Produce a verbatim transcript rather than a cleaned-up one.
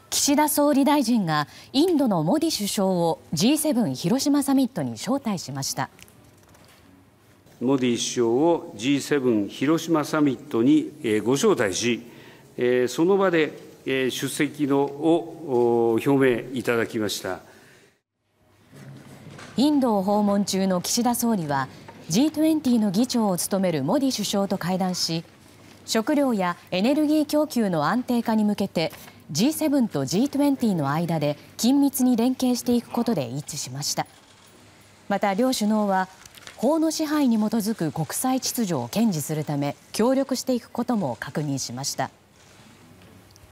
岸田総理大臣がインドのモディ首相を ジーセブン 広島サミットに招待しました。 モディ首相を ジーセブン 広島サミットにご招待し、その場で出席のを表明いただきました。 インドを訪問中の岸田総理は ジートゥエンティー の議長を務めるモディ首相と会談し、食料やエネルギー供給の安定化に向けて ジーセブン と ジートゥエンティー の間で緊密に連携していくことで一致しました。また両首脳は法の支配に基づく国際秩序を堅持するため協力していくことも確認しました。